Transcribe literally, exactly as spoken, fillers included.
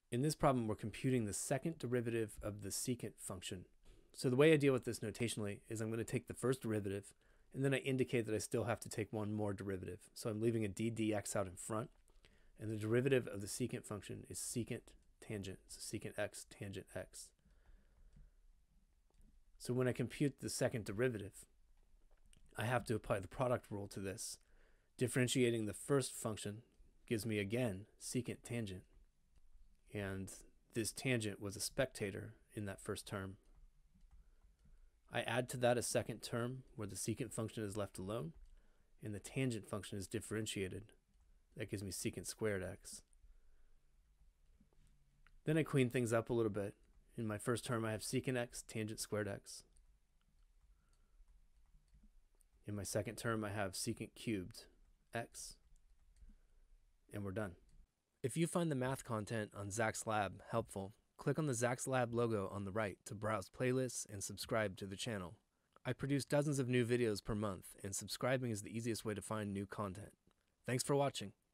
In this problem, we're computing the second derivative of the secant function. So the way I deal with this notationally is I'm going to take the first derivative, and then I indicate that I still have to take one more derivative. So I'm leaving a d dx out in front, and the derivative of the secant function is secant tangent, so secant x tangent x. So when I compute the second derivative, I have to apply the product rule to this. Differentiating the first function gives me again secant tangent, and this tangent was a spectator in that first term. I add to that a second term where the secant function is left alone and the tangent function is differentiated. That gives me secant squared x. Then I clean things up a little bit. In my first term I have secant x tangent squared x. In my second term I have secant cubed x. And we're done. If you find the math content on Zach's Lab helpful, click on the Zach's Lab logo on the right to browse playlists and subscribe to the channel. I produce dozens of new videos per month, and subscribing is the easiest way to find new content. Thanks for watching.